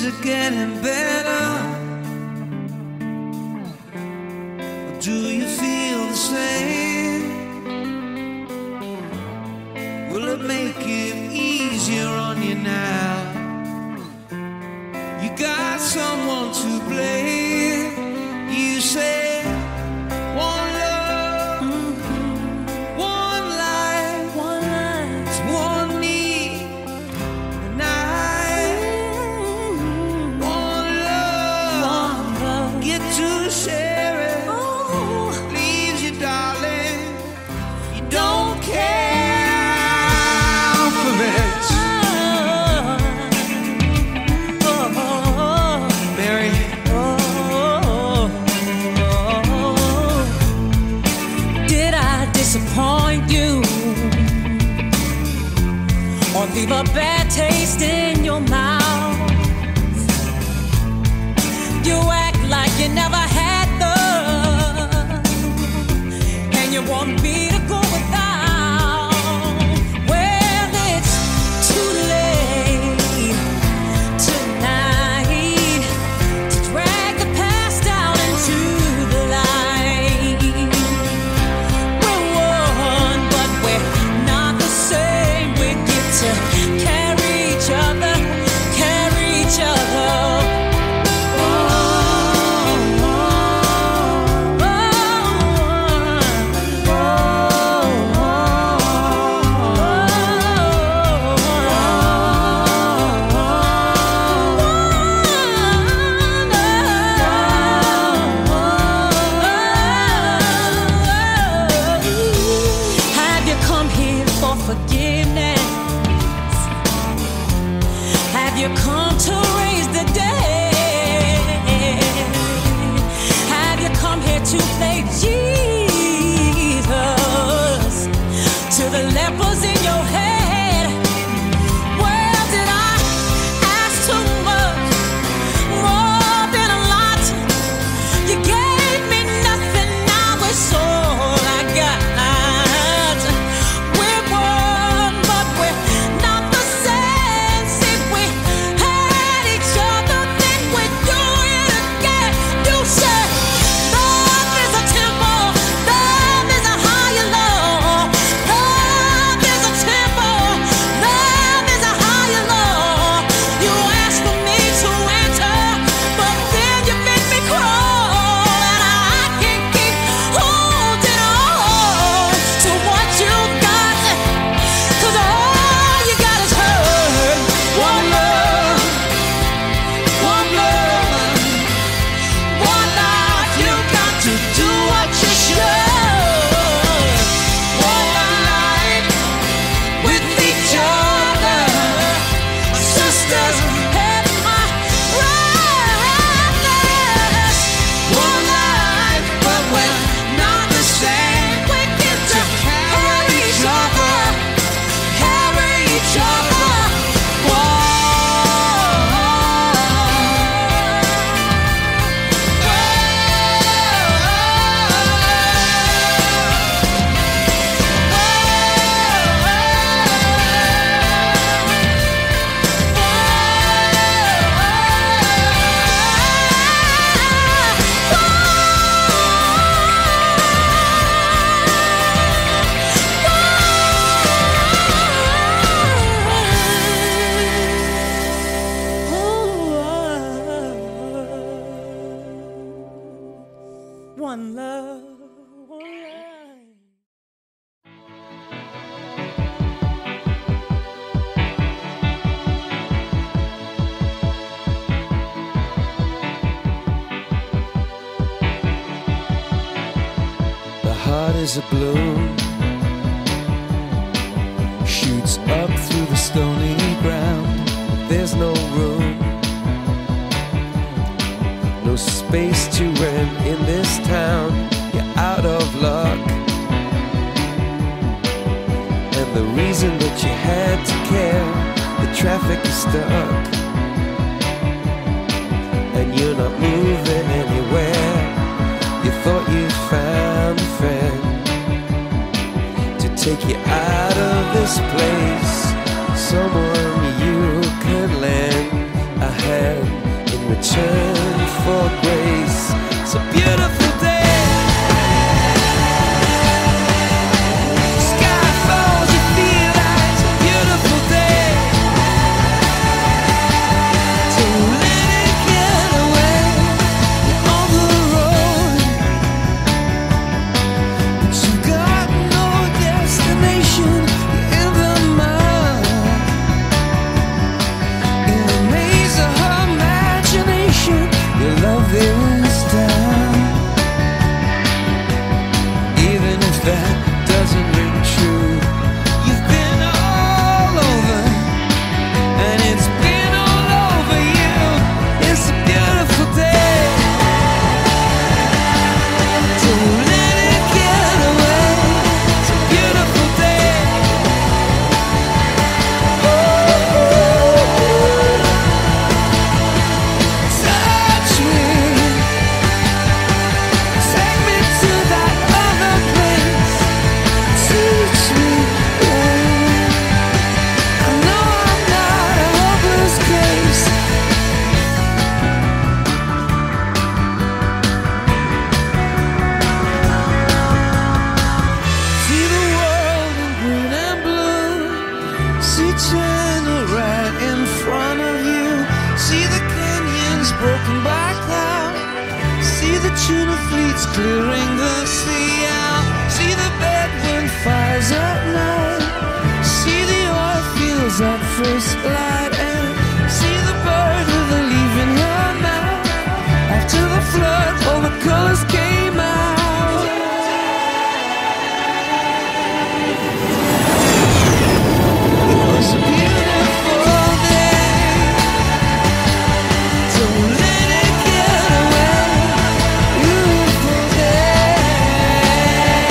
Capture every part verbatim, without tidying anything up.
Is it getting better? Or do you feel the same? Will it make it easier on you now? You got someone to blame. You say one love, one life, one life, it's one need, and I, one love, one love, get to share it. Oh. Leaves you, darling, you don't care for it. Disappoint you or leave a bad taste in your mouth. You act like you never had love, and you want me to go without. Well, it's too late tonight to drag the past down into the light. Carry each other, carry each other. Oh, oh, oh, oh, oh. Have you come here for forgiveness? Have you come to raise the dead? Have you come here to play Jesus to the lepers in your head? Well, did I ask too much? More than a lot. You gave me nothing, now it's all I got. We're one, but we're not the same. See, we had each other, then we do it again. You said love is a temple, love is a higher law. Love is a temple, love is a higher law. You asked for me to enter, but then you make me crawl, and I can't keep holding on to what you got, 'cause all you got is hurt. One love, one love, one life. You got to do what you should. One life with each other, sisters and my brothers. One life, but we're not the same. We get to carry each other, carry each other. One love, one life. The heart is a balloon, shoots up through the stony ground. There's no room, no space to rent in this town. You're out of luck, and the reason that you had to care, the traffic is stuck, and you're not moving anywhere. You thought you found a friend to take you out of this place, someone you could lend a hand. return for grace. It's a beautiful day. Sky falls, you feel like it's a beautiful day. So let it get away. You're on the road, but you've got no destination. You're in the mud, in the maze of her imagination. Your love is down. Even if that doesn't ring true, you've been all over, and it's been all over you. It's a beautiful day. So let it get away. It's a beautiful day. Touch me, take me to that other place. Teach me, babe. I know I'm not a hopeless case. See the world in green and blue. See China right in front of you. See the canyons broken by cloud. See the tuna fleets clearing the sea out. See the bedroom fires at night. See the oil fields at first light. And see the bird with a leaf in her mouth. After the flood, all the colors came out. It was a beautiful day. So let it get away. Beautiful day.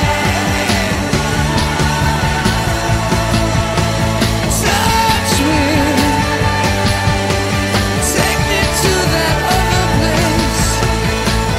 Touch me, take me to that other place.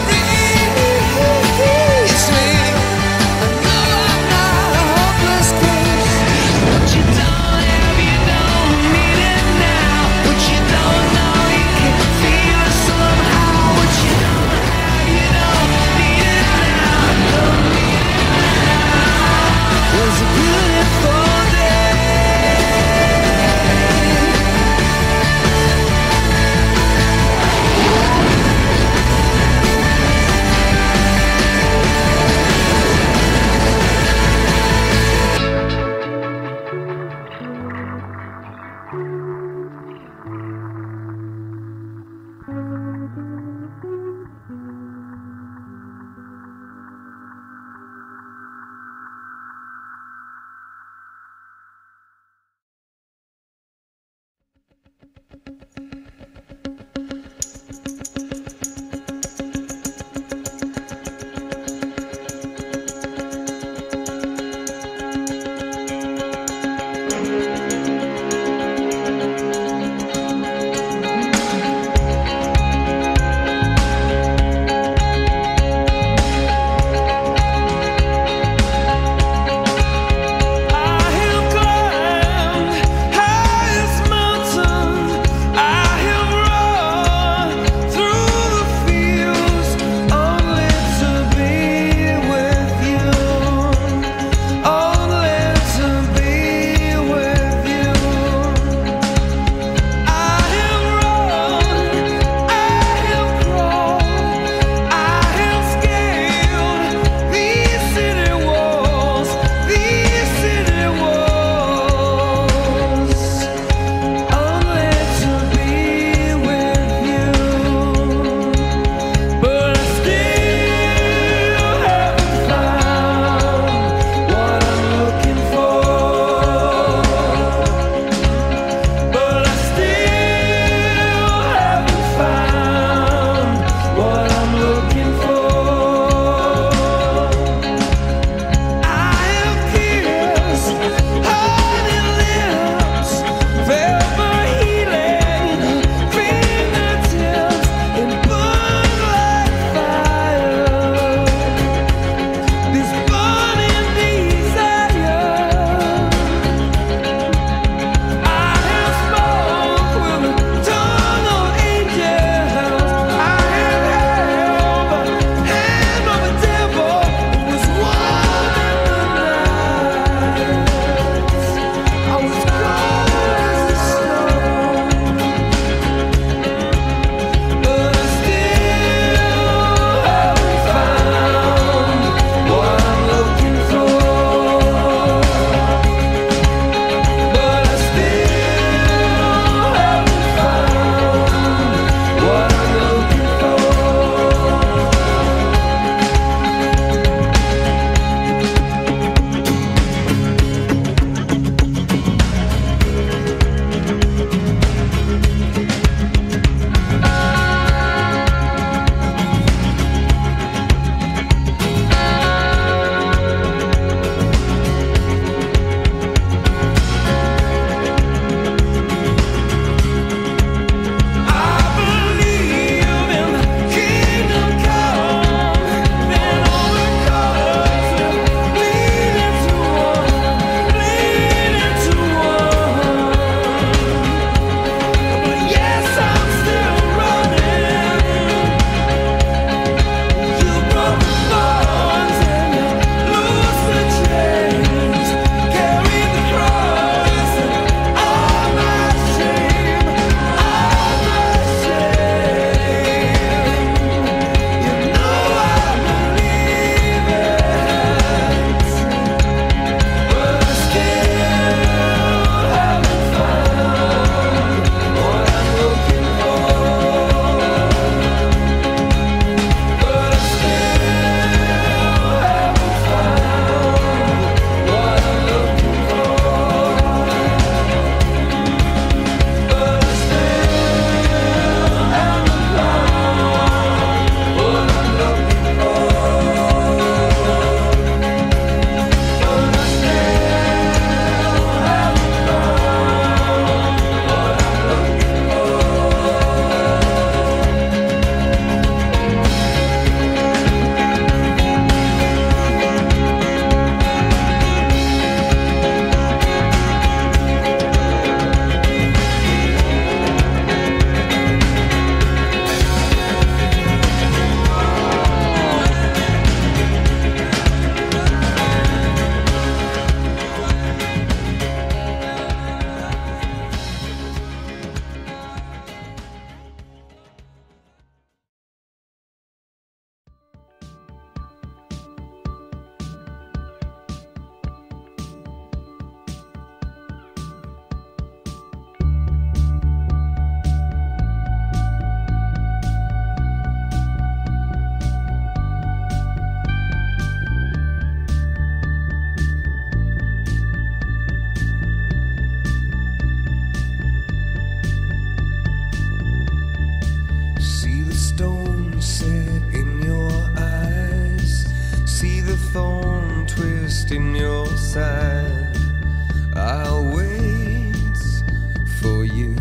thorn twist in your side. I'll wait for you.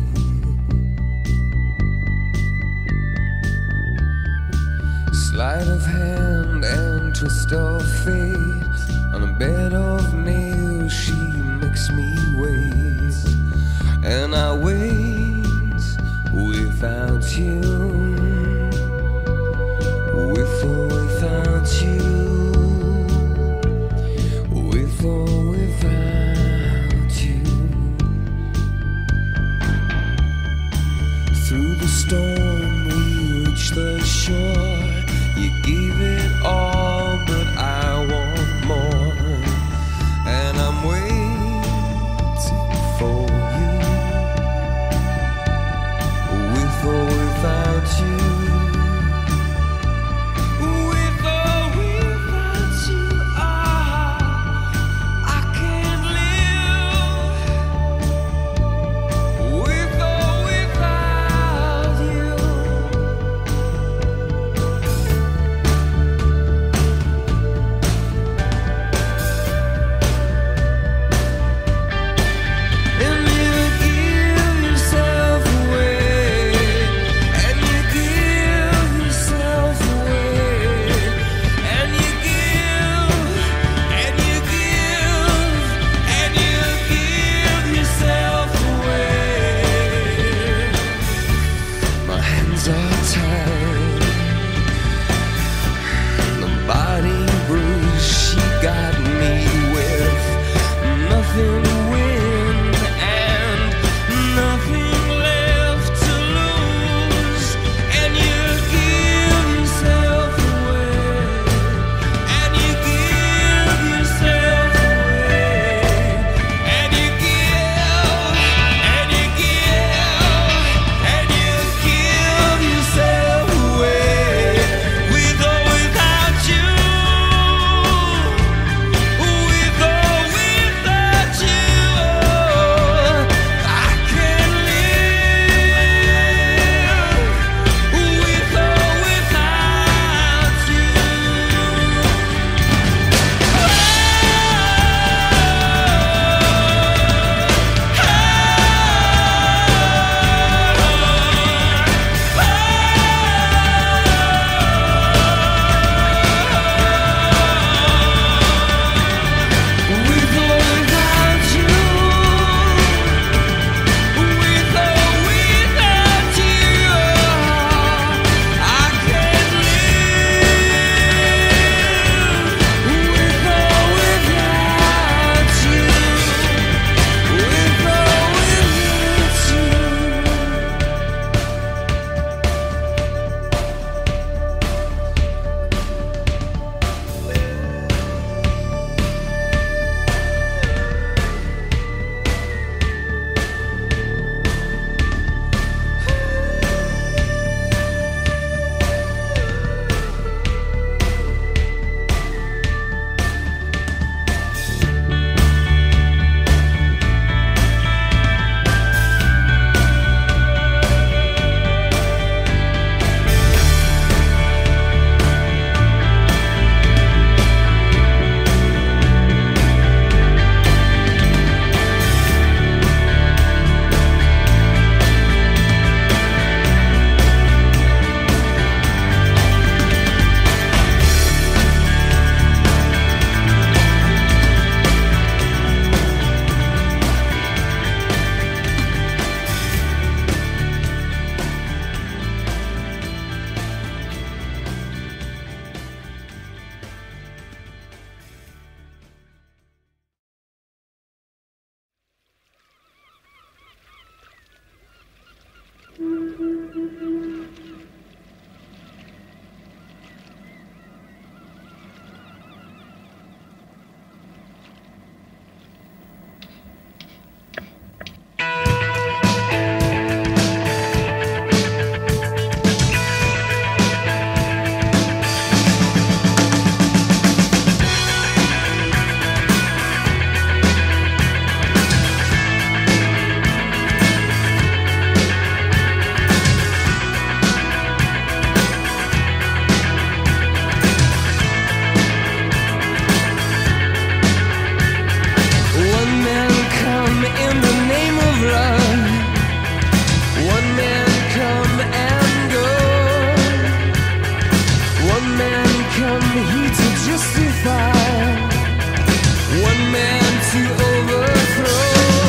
Sleight of hand and twist of fate. On a bed of nails she makes me wait. And I wait without you. With or without you. With or without you. Through the storm we reach the shore. You gave it all, but I want more. And I'm waiting for you. With or without you. With or without you. Ah, I can't live. With or without you. come here to justify one man to overthrow.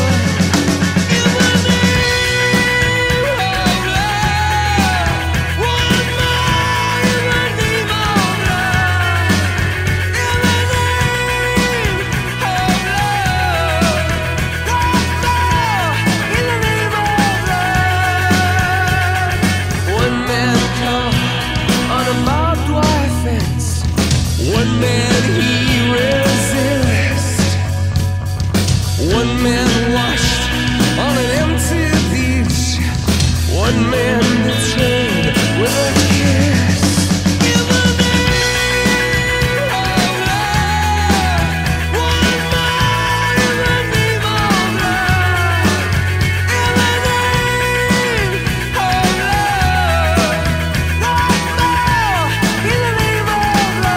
One man he resists. One man washed on an empty beach. One man betrayed with a kiss. In the name of love, one man in the name of love. In the name of love, one more in the name of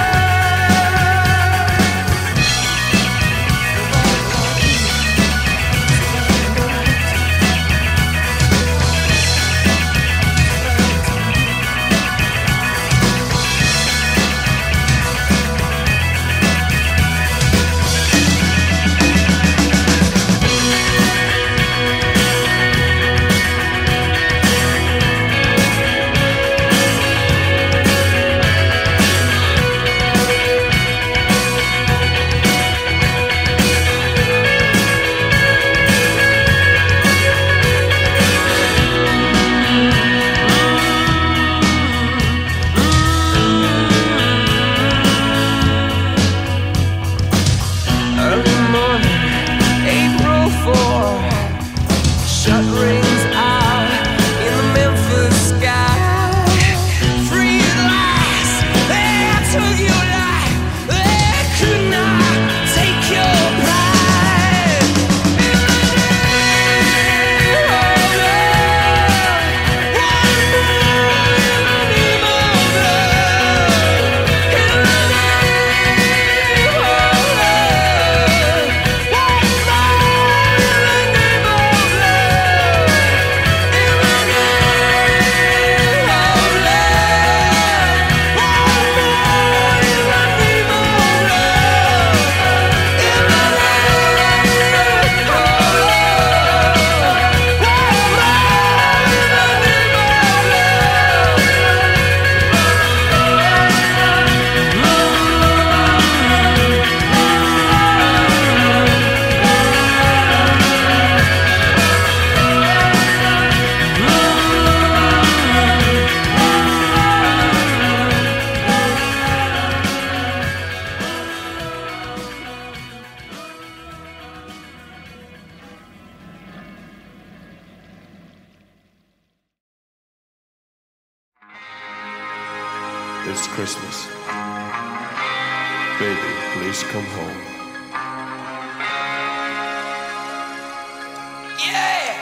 It's Christmas. Baby, please come home. Yeah!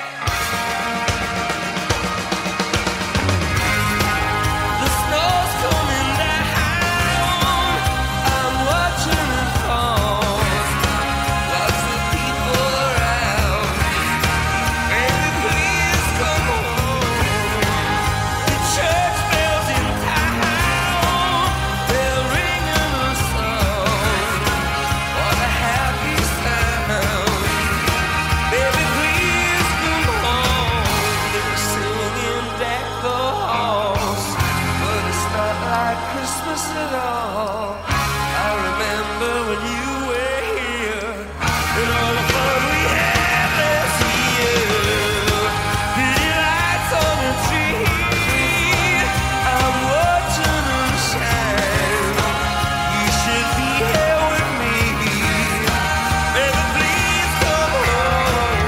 The snow's coming down. I'm watching it fall. Lots of people around. Baby, please come home. The church bells in town, they're ringing a song. What a happy sound. Baby, please come home. They're singing Deck the Halls, but it's not like Christmas at all. I remember when you were here and all the fun we had last year. Pretty lights on the tree, I'm watching them shine. You should be here with me. Baby, please come home.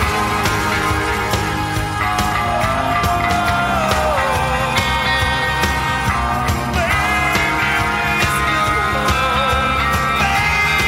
Baby, please come home.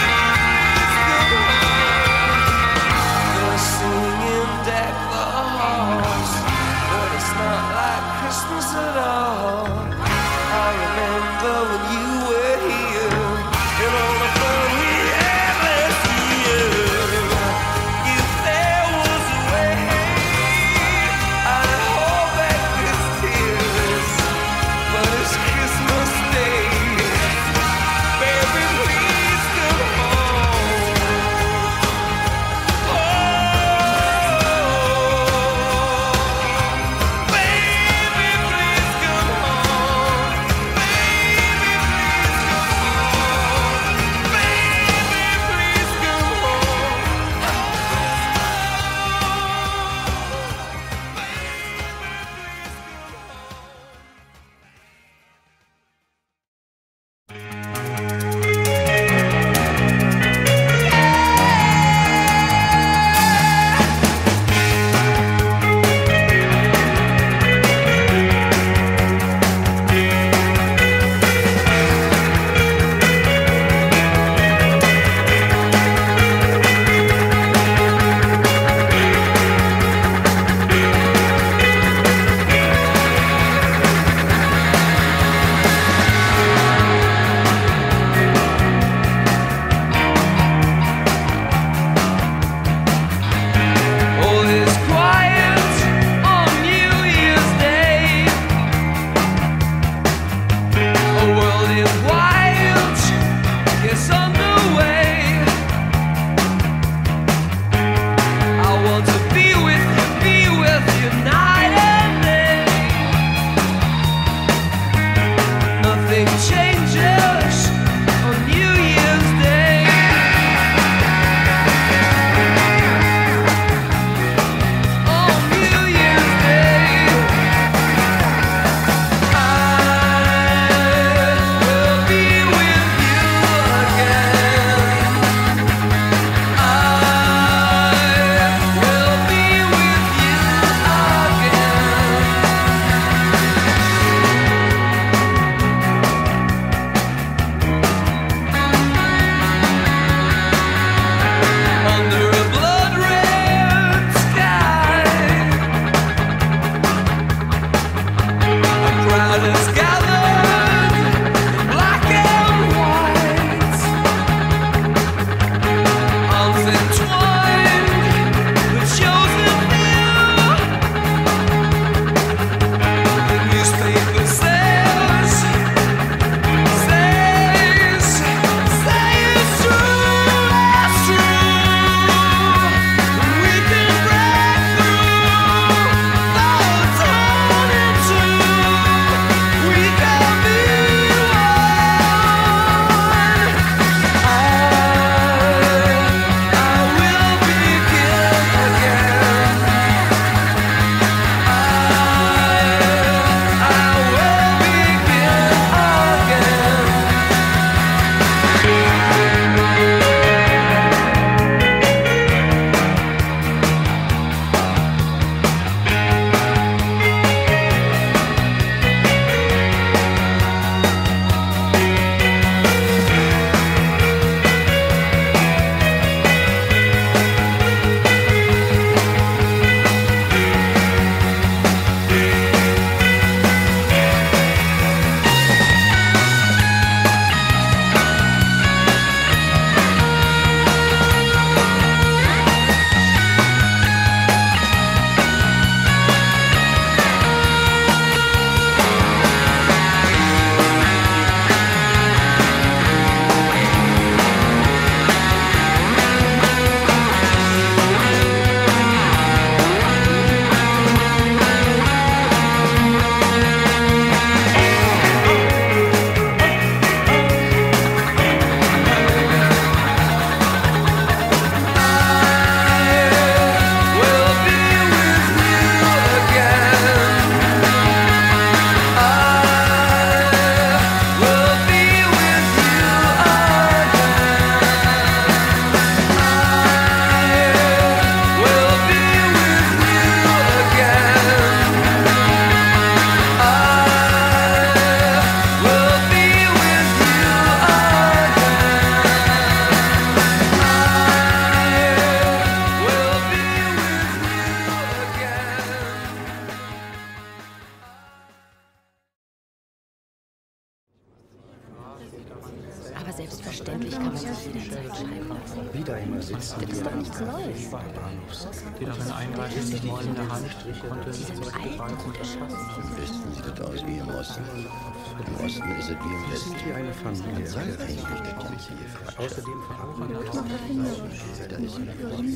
Aber selbstverständlich kann man sich jederzeit scheiden lassen. Wieder immer sitzen. Das ist doch nichts Neues. Die darin einreichen, sich nicht in der Hand, konnte sich Einen alten gute Chance. Im Westen sieht es aus wie im Osten. Im Osten ist es wie im Westen. Wie eine Familie. Außerdem verbuchen wir auch. Da ist eine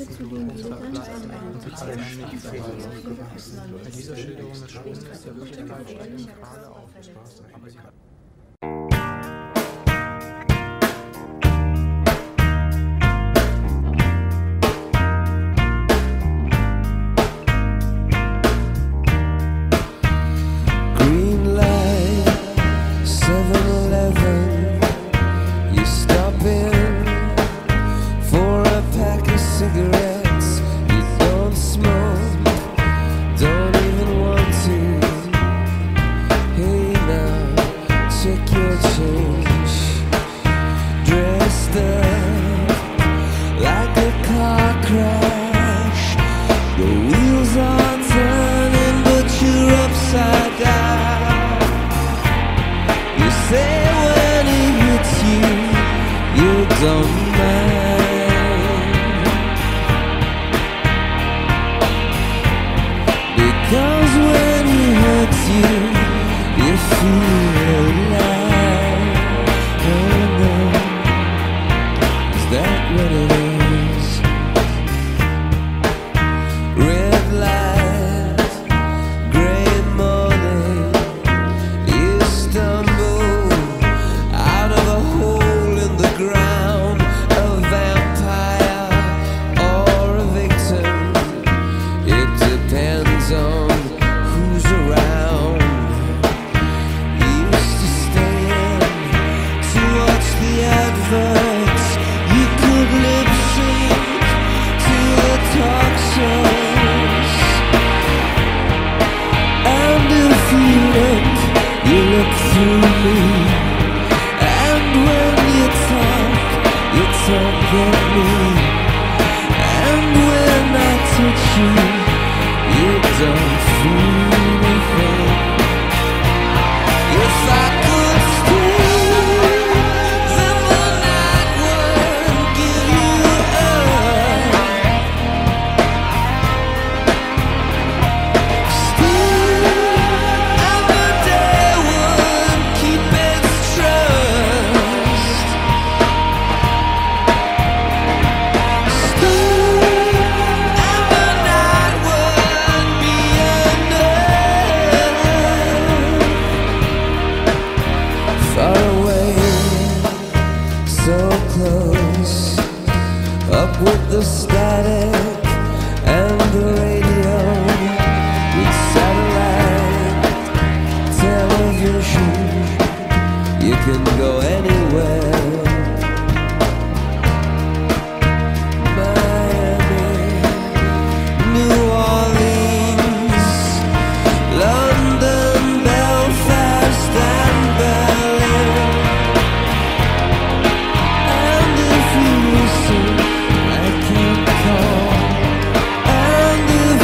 Bei dieser Schilderung des Schwungs der Wichtigkeit steigt die Frage auf. Aber sie hat cigarettes, you don't smoke, don't even want to. Hey now, check your change. Dressed up like a car crash. Your wheels are turning, but you're upside down. You say when it hits you, you don't mind. Cause when he hurts you, you feel alive. Oh no, is that what it is? Red light, grey morning. You stumble out of a hole in the ground, a vampire or a victim. It depends on who's around. You used to stay in to watch the adverts. You could lip sync to the talk shows. And if you look, you look through me. And when you talk, you talk at me. And when I touch you, you don't feel anything. If I could stay, then the night would give you up. Stay, and the day would keep its trust. Stay, and the night would be enough. Far away, so close, up with the static and the radio, with satellite television. You can go anywhere. Miami, New Orleans, London, Belfast and Berlin. And if you listen, I can call. And if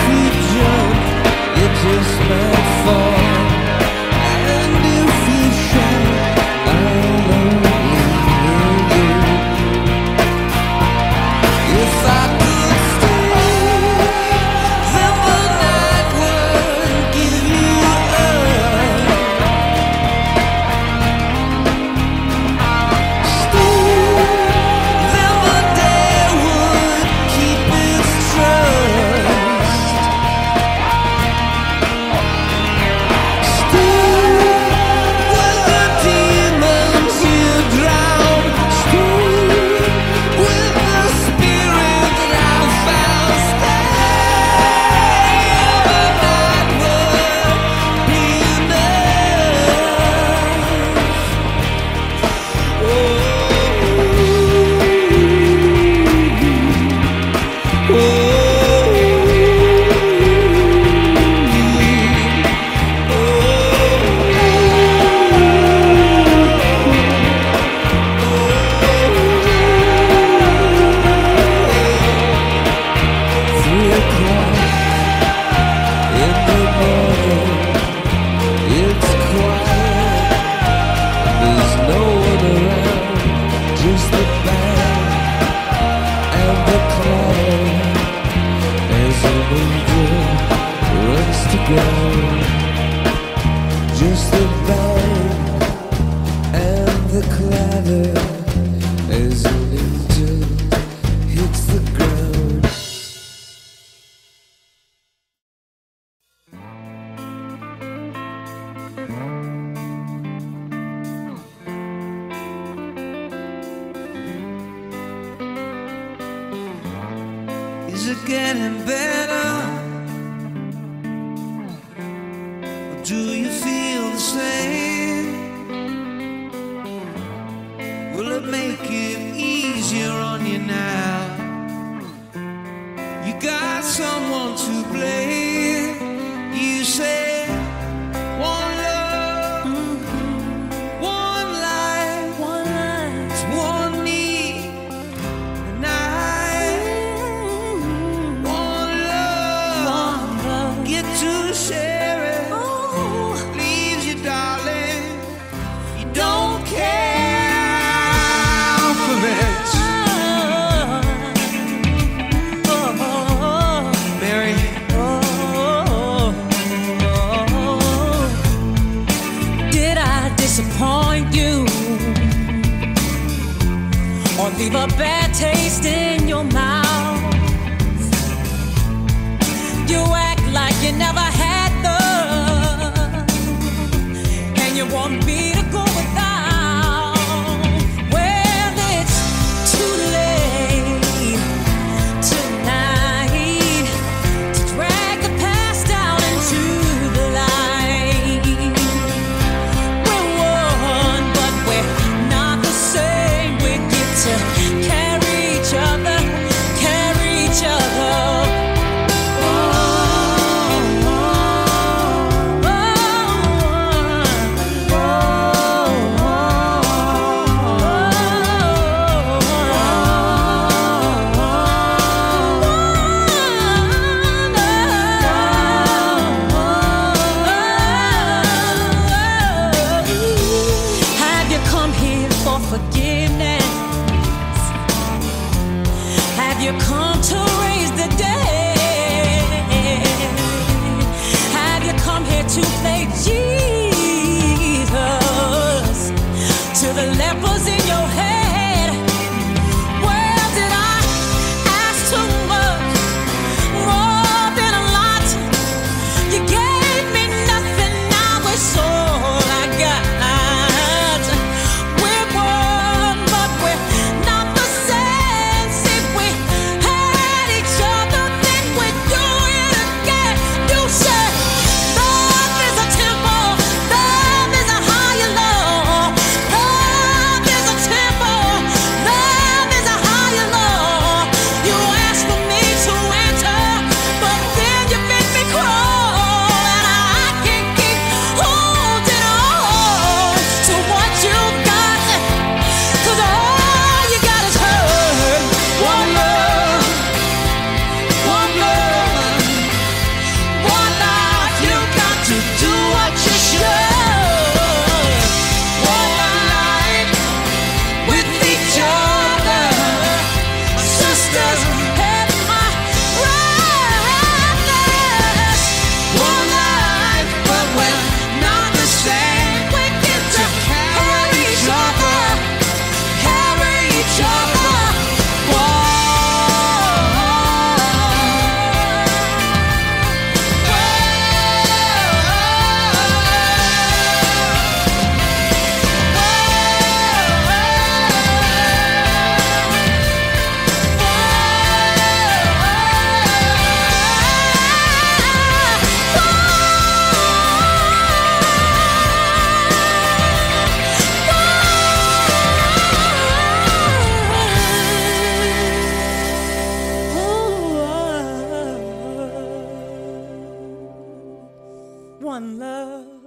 gather as a lintel hits the ground. Is it getting better? Or do you feel the same? Will it make it easier on you now? You got someone to blame. You say one love, one life, One life, it's one need, and I, one love, one love. get to share it. Oh, Leaves you, darling. You don't care for much, oh, Mary. oh, oh. Did I disappoint you or leave a bad taste in your mouth? You act like you never had love, and you want me to go without. Well, it's too late tonight to drag the past down into the light. We're one, but we're not the same. We get to carry each other, carry each other. Have you come here for forgiveness? Have you come to raise the dead? Have you come here to play Jesus to the lepers in your head? Well, did I ask too much? More than a lot. You gave me nothing, now it's all I got. We're one, but we're not the same. See, we had each other, then we do it again. You say love is a temple, love is a higher law. Love is a temple, love is a higher law. You asked for me to enter, but then you make me crawl, and I can't keep holding on to what you got, 'cause all you got is hurt. One love, one love, one life. You got to do what you should. One life with each other, sisters and my brothers. One life, but we're not the same. We get to carry each other, carry each other. One love.